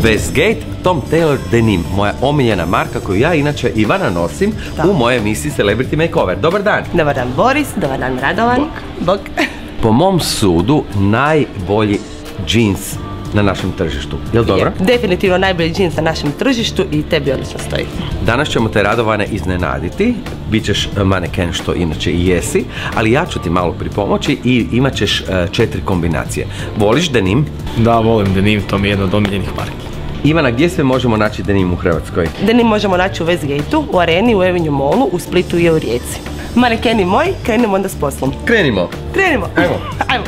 Westgate, Tom Taylor Denim, moja omiljena marka koju ja inače Ivana nosim u mojoj emisiji Celebrity Makeover. Dobar dan. Dobar dan Boris, dobar dan Radovan. Bok. Po mom sudu najbolji džins na našem tržištu. Jel dobro? Definitivno najbolji džins na našem tržištu i tebi odlično stoji. Danas ćemo te, Radovane, iznenaditi. Bićeš maneken, što inače i jesi, ali ja ću ti malo pripomoći i imat ćeš 4 kombinacije. Voliš denim? Da, volim denim, to mi je jedna od omiljenih marki. Ivana, gdje sve možemo naći denim u Hrvatskoj? Denim možemo naći u Westgateu, u Areni, u Avenue Mallu, u Splitu i u Rijeci. Manekeni moji, krenimo onda s poslom. Krenimo. Krenimo. Ajmo. Ajmo.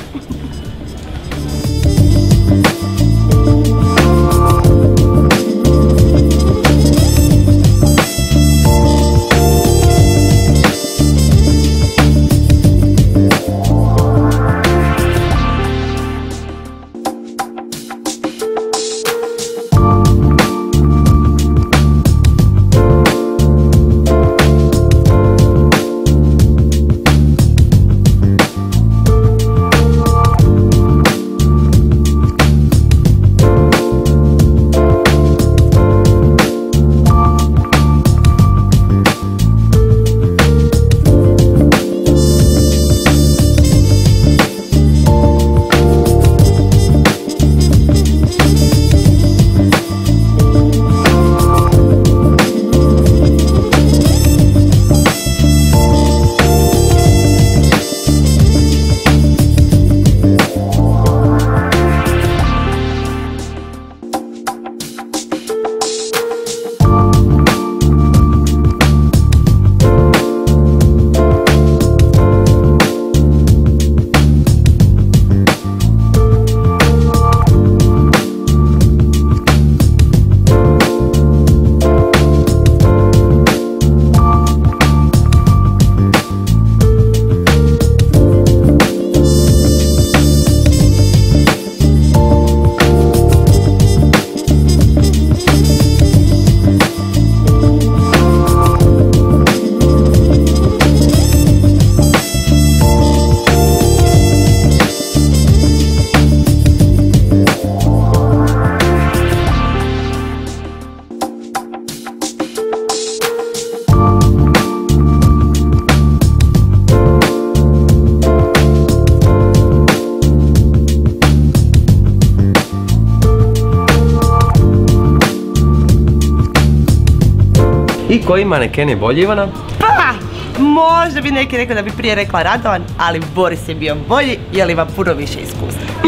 I koji maneken je bolji, Ivana? Pa, možda bi neki rekao da bi prije rekla Radovan, ali Boris je bio bolji jer ima puno više iskustva.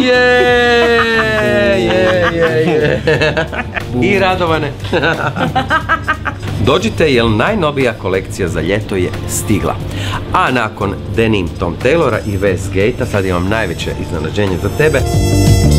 I Radovane. Dođite jer najnovija kolekcija za ljeto je stigla. A nakon Denim Tom Taylora i Westgatea sad imam najveće iznenađenje za tebe.